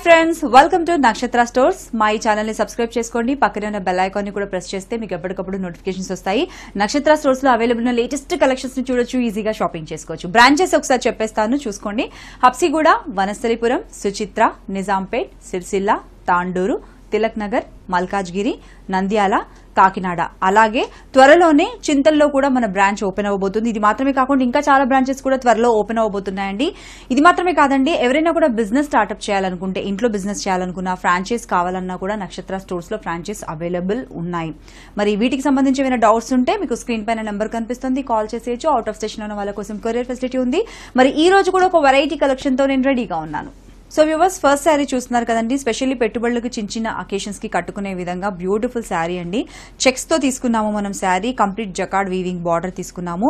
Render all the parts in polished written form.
friends, welcome to Nakshatra Stores. My channel ni subscribe cheskondi, pakkane unna bell icon ni kuda press cheste meeku eppadikappudu notifications vastayi. Nakshatra Stores lo available na latest collections ni chudochu, easy ga shopping chesukochu. Branches okkasari cheppestanu chuskondi. Habsiguda, Vanastalipuram, Suchitra, Nizampet, Sircilla, Tandur, Tilak Nagar, Malkajgiri, Nandyal, Kakinada. అలాగే త్వరలోనే చింతల్లో కూడా మన branch open అవబోతుంది. ఇది మాత్రమే కాకుండా ఇంకా చాలా బ్రాంచెస్ కూడా త్వరలో ఓపెన్ అవబోతున్నాయండి. ఇది మాత్రమే కాదండి, ఎవరైనా కూడా బిజినెస్ స్టార్ట్అప్ చేయాలనుకుంటే, ఇంట్లో బిజినెస్ చేయాలనుకున్నా, ఫ్రాంచైజ్ కావాలన్నా కూడా నక్షత్ర స్టోర్స్ లో ఫ్రాంచైజ్ అవైలబుల్ ఉన్నాయి. మరి వీటికి సంబంధించి ఏమైనా డౌట్స్ ఉంటే మీకు స్క్రీన్ పైన నెంబర్ కనిపిస్తుంది, కాల్ చేసేయచ్చు. అవుట్ ఆఫ్ స్టేషన్ ఉన్న వాళ్ళ కోసం కొరియర్ ఫెసిలిటీ ఉంది. మరి ఈ రోజు కూడా ఒక వెరైటీ కలెక్షన్ తో నేను రెడీగా ఉన్నాను. సో వ్యూవర్స్, ఫస్ట్ శారీ చూస్తున్నారు కదండి, స్పెషల్లీ పెట్టుబడులకు చిన్న అకేషన్స్ కి కట్టుకునే విధంగా బ్యూటిఫుల్ శారీ అండి. చెక్స్ తో తీసుకున్నాము మనం sari, complete jacquard weaving border తీసుకున్నాము.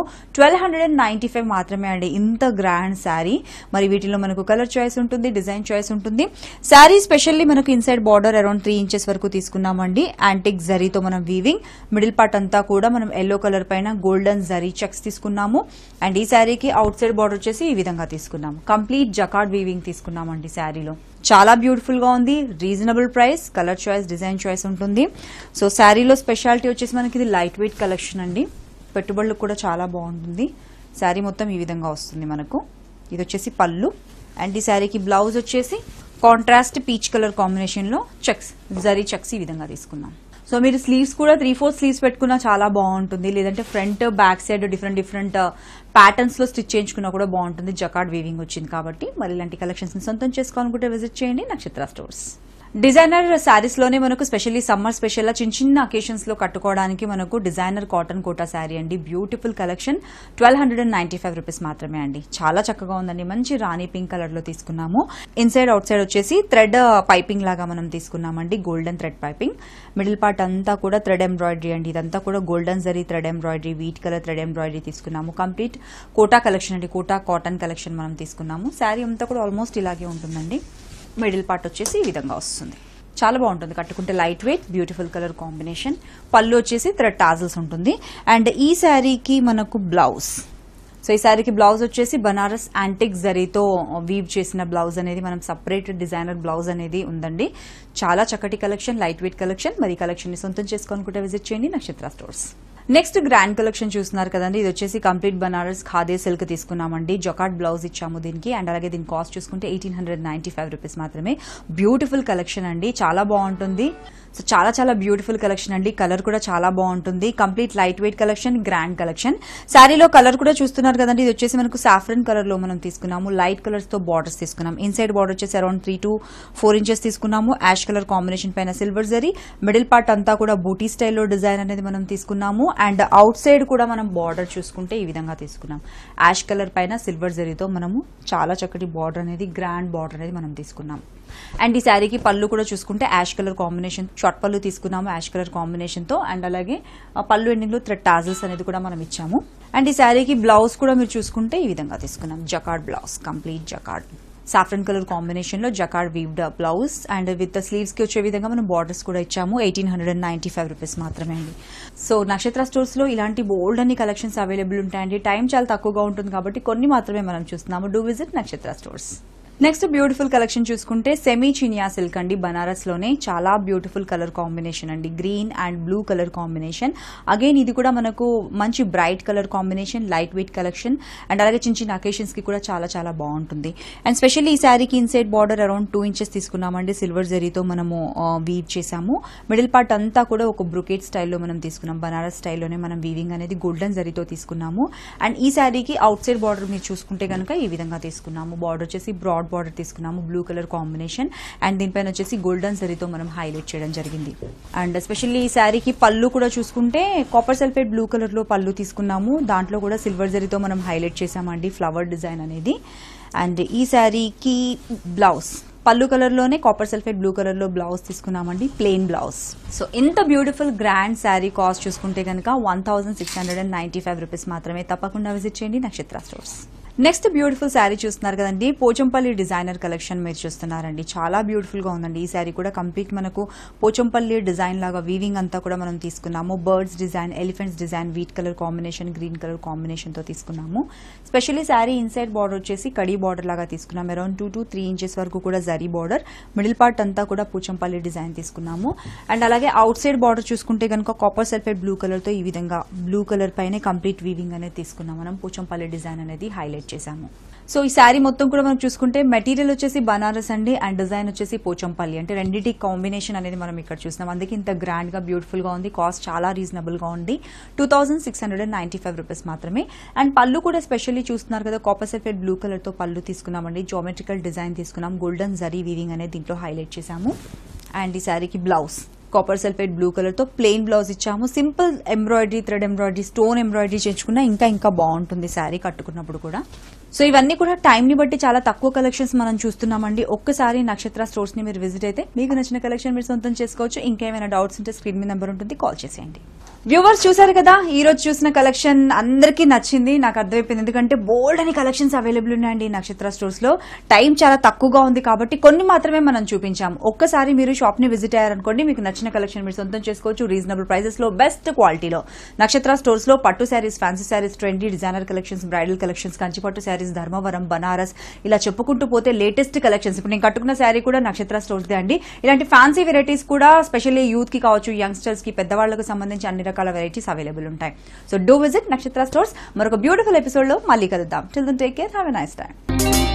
1295 మాత్రమే అండి, ఇంత గ్రాండ్ శారీ. మరి వీటిలో మనకు కలర్ చాయిస్ ఉంటుంది, డిజైన్ చాయిస్ ఉంటుంది. శారీ స్పెషల్లీ మనకు ఇన్సైడ్ బార్డర్ అరౌండ్ 3 ఇంచెస్ వరకు తీసుకున్నామండి. యాంటిక్ జరీతో మనం వీవింగ్, మిడిల్ పార్ట్ అంతా కూడా మనం ఎల్లో కలర్ పైన గోల్డెన్ జరీ చెక్స్ తీసుకున్నాము. అండ్ ఈ శారీకి అవుట్ సైడ్ బార్డర్ వచ్చేసి ఈ విధంగా తీసుకున్నాము. కంప్లీట్ జకార్డ్ వీవింగ్ తీసుకున్నామండి. శారీలో చాలా బ్యూటిఫుల్ గా ఉంది, reasonable price, colour choice, design choice ఉంటుంది. సో శారీలో స్పెషాలిటీ వచ్చేసి మనకి ఇది లైట్ వెయిట్ కలెక్షన్ అండి. పెట్టుబడులకు కూడా చాలా బాగుంటుంది. శారీ మొత్తం ఈ విధంగా వస్తుంది మనకు. ఇది వచ్చేసి పళ్ళు. అండ్ ఈ శారీకి బ్లౌజ్ వచ్చేసి కాంట్రాస్ట్ పీచ్ కలర్ కాంబినేషన్ లో చెక్స్, జరీ చెక్స్ ఈ విధంగా తీసుకున్నాం. సో మీరు స్లీవ్స్ కూడా 3/4 స్లీవ్స్ పెట్టుకున్నా చాలా బాగుంటుంది, లేదంటే front back side different patterns లో స్టిచ్ చేయించుకున్నా కూడా బాగుంటుంది. జకార్డ్ వీవింగ్ వచ్చింది కాబట్టి మరి ఇలాంటి కలెక్షన్స్ ని సొంతం చేసుకోవాలనుకుంటే విజిట్ చేయండి నక్షత్ర స్టోర్స్. డిజైనర్ శారీస్ లోనే మనకు స్పెషల్లీ సమ్మర్ స్పెషల్ చిన్న అకేషన్స్ లో కట్టుకోవడానికి మనకు డిజైనర్ కాటన్ కోటా శారీ అండి. బ్యూటిఫుల్ కలెక్షన్, 1295 రూపీస్ మాత్రమే అండి. చాలా చక్కగా ఉందండి. మంచి రాణి పింక్ కలర్ లో తీసుకున్నాము. ఇన్సైడ్ అవుట్ సైడ్ వచ్చేసి థ్రెడ్ పైపింగ్ లాగా మనం తీసుకున్నామండి, golden thread piping. Middle part అంతా కూడా థ్రెడ్ ఎంబ్రాయిడరీ అండి. ఇదంతా కూడా golden zari thread embroidery, wheat colour thread embroidery తీసుకున్నాము. కంప్లీట్ కోటా కలెక్షన్ అండి, కోటా కాటన్ కలెక్షన్ మనం తీసుకున్నాము. శారీ అంతా కూడా ఆల్మోస్ట్ ఇలాగే ఉంటుందండి. మిడిల్ పార్ట్ వచ్చేసి ఈ విధంగా వస్తుంది. చాలా బాగుంటుంది కట్టుకుంటే, light weight, beautiful colour combination. Pallu వచ్చేసి థ్రెడ్ టాజల్స్ ఉంటుంది. అండ్ ఈ శారీకి మనకు బ్లౌజ్, సో ఈ శారీకి బ్లౌజ్ వచ్చేసి బనారస్ యాంటిక్ జరీతో వీవ్ చేసిన బ్లౌజ్ అనేది, మనం సపరేట్ డిజైనర్ బ్లౌజ్ అనేది ఉందండి. చాలా చక్కటి కలెక్షన్, లైట్ వెయిట్ కలెక్షన్. మరి ఈ కలెక్షన్ ని సొంతం చేసుకోవాలనుకుంటే విజిట్ చేయండి నక్షత్ర స్టోర్స్. నెక్స్ట్ గ్రాండ్ కలెక్షన్ చూస్తున్నారు కదండి, ఇది వచ్చేసి కంప్లీట్ బనారస్ ఖాదీ సిల్క్ తీసుకున్నామండి. జకార్డ్ బ్లౌజ్ ఇచ్చాము దీనికి. అండ్ అలాగే దీని కాస్ట్ చూసుకుంటే 1895 రూపీస్ మాత్రమే. బ్యూటిఫుల్ కలెక్షన్ అండి, చాలా బాగుంటుంది. సో చాలా బ్యూటిఫుల్ కలెక్షన్ అండి. కలర్ కూడా చాలా బాగుంటుంది. Complete light weight collection, grand collection. శారీలో కలర్ కూడా చూస్తున్నారు కదండి, ఇది వచ్చేసి మనకు సాఫ్రన్ కలర్ లో మనం తీసుకున్నాము. లైట్ కలర్స్ తో బార్డర్స్ తీసుకున్నాం. ఇన్సైడ్ బార్డర్ వచ్చేసి అరౌండ్ 3 to 4 ఇంచెస్ తీసుకున్నాము. యాష్ కలర్ కాంబినేషన్ పైన సిల్వర్ జరీ. మిడిల్ పార్ట్ అంతా కూడా బూటీ స్టైల్లో డిజైన్ అనేది మనం తీసుకున్నాము. అండ్ అవుట్ సైడ్ కూడా మనం బార్డర్ చూసుకుంటే ఈ విధంగా తీసుకున్నాం. యాష్ కలర్ పైన సిల్వర్ జరీతో మనము చాలా చక్కటి బార్డర్ అనేది, గ్రాండ్ బార్డర్ అనేది మనం తీసుకున్నాం. అండ్ ఈ శారీకి పళ్ళు కూడా చూసుకుంటే ash colour combination, short pallu తీసుకున్నాము యాష్ కలర్ కాంబినేషన్ తో. అండ్ అలాగే పళ్ళు ఎండింగ్ లో థ్రెడ్ టాజల్స్ అనేది కూడా మనం ఇచ్చాము. అండ్ ఈ శారీకి బ్లౌజ్ కూడా మీరు చూసుకుంటే ఈ విధంగా తీసుకున్నాం. Jacquard blouse, complete jacquard saffron colour combination లో jacquard weaved blouse. And with sleeves కి వచ్చే విధంగా మనం బార్డర్స్ కూడా ఇచ్చాము. 1895 రూపీస్ మాత్రమే అండి. సో నక్షత్ర స్టోర్స్ లో ఇలాంటి బోల్డ్ అన్ని కలెక్షన్స్ అవైలబుల్ ఉంటాయండి. టైం చాలా తక్కువగా ఉంటుంది కాబట్టి కొన్ని మాత్రమే మనం చూస్తున్నాము. Do visit Nakshatra stores. Next beautiful collection చూసుకుంటే సెమీ చినియా సిల్క్ అండి, బనారస్ లోనే. చాలా బ్యూటిఫుల్ కలర్ కాంబినేషన్ అండి, green and blue colour combination. Again ఇది కూడా మనకు మంచి bright colour combination, light weight collection. And అలాగే చిన్న అకేషన్స్ కి కూడా చాలా బాగుంటుంది. అండ్ స్పెషల్లీ ఈ శారీకి ఇన్సైడ్ బార్డర్ అరౌండ్ 2 ఇంచెస్ తీసుకున్నామండి. సిల్వర్ జరీతో మనము వీవ్ చేసాము. మిడిల్ పార్ట్ అంతా కూడా ఒక బ్రొకేట్ స్టైల్లో మనం తీసుకున్నాం. బనారస్ స్టైల్లోనే మనం వీవింగ్ అనేది గోల్డెన్ జరీతో తీసుకున్నాము. అండ్ ఈ శారీకి అవుట్ సైడ్ బార్డర్ మీరు చూసుకుంటే కనుక ఈ విధంగా తీసుకున్నాము. బార్డర్ వచ్చేసి బ్రాడ్ బార్డర్ తీసుకున్నాము, బ్లూ కలర్ కాంబినేషన్. అండ్ దీనిపైన వచ్చేసి గోల్డెన్ జరీతో మనం హైలైట్ చేయడం జరిగింది. అండ్ ఎస్పెషల్లీ ఈ శారీకి పళ్ళు కూడా చూసుకుంటే కాపర్ సల్ఫేట్ బ్లూ కలర్ లో పళ్ళు తీసుకున్నాము. దాంట్లో కూడా సిల్వర్ జరీతో మనం హైలైట్ చేసామండి, ఫ్లవర్ డిజైన్ అనేది. అండ్ ఈ శారీకి బ్లౌజ్ పళ్ళు కలర్ లోనే కాపర్ సల్ఫేట్ బ్లూ కలర్ లో బ్లౌజ్ తీసుకున్నామండి, ప్లెయిన్ బ్లౌజ్. సో ఇంత బ్యూటిఫుల్ గ్రాండ్ శారీ కాస్ట్ చూసుకుంటే కనుక 1695 రూపీస్ మాత్రమే. తప్పకుండా విజిట్ చేయండి నక్షత్ర స్టోర్స్. నెక్స్ట్ బ్యూటిఫుల్ శారీ చూస్తున్నారు కదండి, పోచంపల్లి డిజైనర్ కలెక్షన్ మీరు చూస్తున్నారండి. చాలా బ్యూటిఫుల్ గా ఉందండి ఈ శారీ కూడా. కంప్లీట్ మనకు పోచంపల్లి డిజైన్ లాగా వీవింగ్ అంతా కూడా మనం తీసుకున్నాము. Birds design, elephants design, wheat colour combination, green colour combination తో తీసుకున్నాము. స్పెషల్లీ శారీ ఇన్సైడ్ బార్డర్ వచ్చేసి కడీ బార్డర్ లాగా తీసుకున్నాము. అరౌండ్ 2 to 3 ఇంచెస్ వరకు కూడా జరీ బార్డర్, మిడిల్ పార్ట్ అంతా కూడా పోచంపల్లి డిజైన్ తీసుకున్నాము. అండ్ అలాగే అవుట్ సైడ్ బార్డర్ చూసుకుంటే కనుక కాపర్ సల్ఫేట్ బ్లూ కలర్ తో ఈ విధంగా బ్లూ కలర్ పైన కంప్లీట్ వీవింగ్ అనేది తీసుకున్నాం. మనం పోచంపల్లి డిజైన్ అనేది హైలైట్ చేశాము. సో ఈ శారీ మొత్తం కూడా మనం చూసుకుంటే మెటీరియల్ వచ్చేసి బనారస్ అండి, అండ్ డిజైన్ వచ్చేసి పోచంపల్లి, అంటే రెండింటి కాంబినేషన్ అనేది మనం ఇక్కడ చూస్తున్నాం. అందుకే ఇంత గ్రాండ్ గా బ్యూటిఫుల్ గా ఉంది. కాస్ట్ చాలా రీజనబుల్ గా ఉంది, 2695 రూపీస్ మాత్రమే. అండ్ పళ్ళు కూడా స్పెషల్లీ చూస్తున్నారు కదా, కాపర్ సల్ఫేట్ బ్లూ కలర్ తో పళ్ళు తీసుకున్నామండి. జామెట్రికల్ డిజైన్ తీసుకున్నాం. గోల్డెన్ జరీ వీవింగ్ అనేది దీంట్లో హైలైట్ చేశాము. అండ్ ఈ శారీకి blouse copper sulphate blue colour తో ప్లెయిన్ బ్లౌజ్ ఇచ్చాము. Simple embroidery, thread embroidery, stone embroidery చేయించుకున్నా ఇంకా బాగుంటుంది శారీ కట్టుకున్నప్పుడు కూడా. సో ఇవన్నీ కూడా టైం ని బట్టి చాలా తక్కువ కలెక్షన్స్ మనం చూస్తున్నామండి. ఒక్కసారి నక్షత్ర స్టోర్స్ ని మీరు విజిట్ అయితే మీకు నచ్చిన కలెక్షన్ మీరు సొంతం చేసుకోవచ్చు. ఇంకేమైనా డౌట్స్ ఉంటే స్క్రీన్ మీద నెంబర్ ఉంటుంది, కాల్ చేసేయండి. వ్యూవర్స్ చూసారు కదా, ఈ రోజు చూసిన కలెక్షన్ అందరికీ నచ్చింది, నాకు అర్థమైపోయింది. ఎందుకంటే బోల్డ్ అని కలెక్షన్స్ అవైలబుల్ ఉన్నాయండి నక్షత్ర స్టోర్స్ లో. టైం చాలా తక్కువగా ఉంది కాబట్టి కొన్ని మాత్రమే మనం చూపించాము. ఒక్కసారి మీరు షాప్ ని విజిట్ అయ్యారనుకోండి, మీకు నచ్చిన కలెక్షన్ మీరు సొంతం చేసుకోవచ్చు రీజనబుల్ ప్రైసెస్ లో, బెస్ట్ క్వాలిటీలో. నక్షత్ర స్టోర్స్ లో పట్టు saris, fancy saris, trendy designer collections, bridal collections, Kanchi పట్టు శారీస్, ధర్మవరం, బనారస్, ఇలా చెప్పుకుంటూ పోతే లేటెస్ట్ కలెక్షన్స్. ఇప్పుడు నేను కట్టుకున్న శారీ కూడా నక్షత్ర స్టోర్స్ దే అండి. ఇలాంటి ఫ్యాన్సీ వెరైటీస్ కూడా స్పెషల్లీ యూత్ కి కావచ్చు, యంగ్స్టర్స్ కి, పెద్దవాళ్లకు సంబంధించి అన్ని రకాల వెరైటీస్ అవైలబుల్ ఉంటాయి. So do visit Nakshatra stores. మరొక బ్యూటిఫుల్ ఎపిసోడ్ లో మళ్ళీ కలుద్దాం. Till then take care, have a nice time.